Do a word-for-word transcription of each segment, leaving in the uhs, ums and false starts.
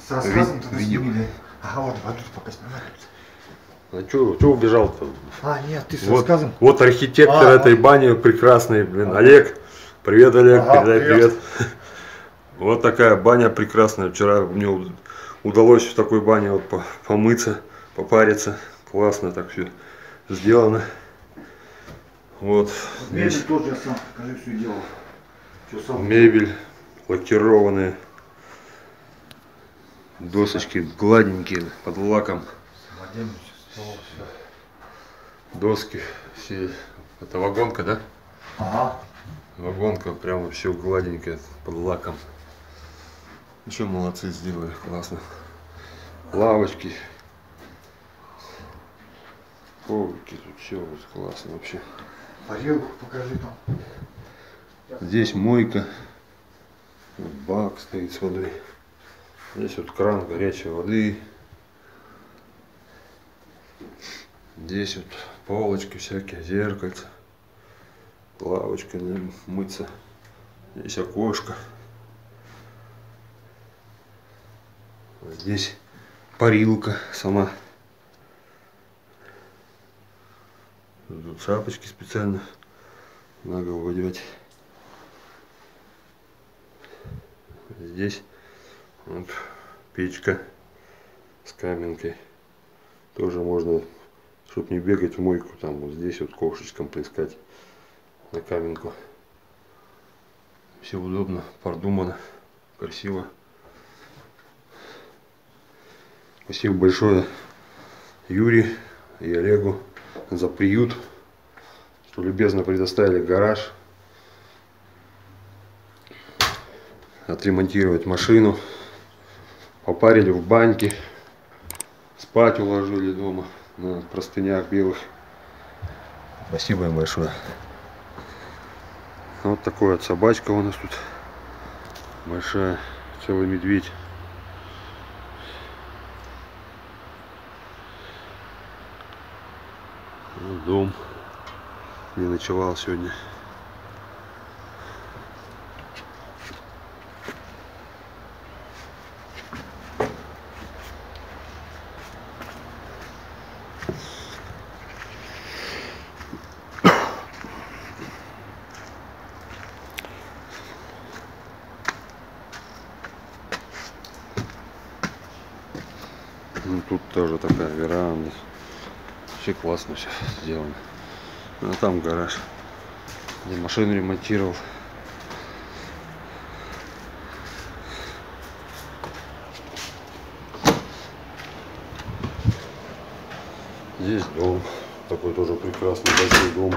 С рассказом ты видео. Ага, вот, вот тут пока снимаю. А чё, чё убежал-то? А, нет, ты с вот, рассказом. Вот архитектор а, этой а. бани прекрасный, блин, Олег. Привет, Олег, Ага, передай привет. привет. Вот такая баня прекрасная. Вчера мне удалось в такой бане вот помыться, попариться. Классно так все сделано. Вот. Мебель здесь тоже я сам, скажи, все делал. Что сам мебель лакированная. Досочки гладенькие, под лаком. Доски все. Это вагонка, да? Ага. Вагонка прямо все гладенькое, под лаком. Еще молодцы, сделали, классно. Лавочки. Коврики, тут все вот классно вообще. Парилку покажи там. Здесь мойка. Вот бак стоит с водой. Здесь вот кран горячей воды. Здесь вот полочки всякие, зеркальца. Лавочка для мыться. Здесь окошко. Здесь парилка сама. Тут шапочки специально на голову одевать. Здесь вот печка с каменкой. Тоже можно, чтобы не бегать в мойку, там вот здесь вот ковшечком поискать на каменку. Все удобно, продумано, красиво. Спасибо большое Юре и Олегу за приют, что любезно предоставили гараж, отремонтировать машину, попарили в баньке, спать уложили дома на простынях белых. Спасибо им большое. Вот такой вот собачка у нас тут большая, целый медведь. Вот дом, где ночевал сегодня. Ну, тут тоже такая веранда. Вообще классно все сделано. А там гараж, где машину ремонтировал. Здесь дом. Такой тоже прекрасный большой дом.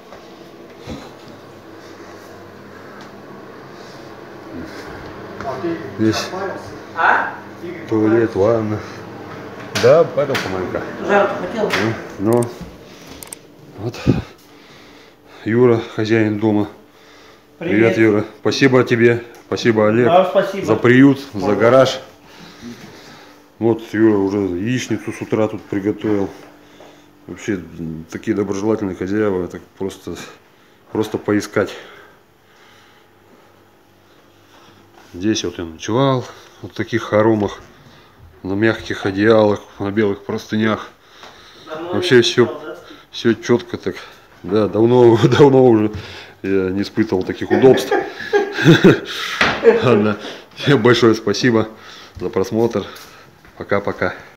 Здесь А? туалет, ванна. Да, парился маленько. Жарко хотел? Ну, вот Юра, хозяин дома. Привет, Привет Юра. Спасибо тебе. Спасибо, Олег, Вам спасибо. за приют, за гараж. Вот Юра уже яичницу с утра тут приготовил. Вообще такие доброжелательные хозяева, это просто, просто поискать. Здесь вот я ночевал, вот в таких хоромах, на мягких одеялах, на белых простынях. Давно Вообще все, спал, да? все четко так. Да, давно, давно уже я не испытывал таких удобств. Ладно, всем большое спасибо за просмотр. Пока-пока.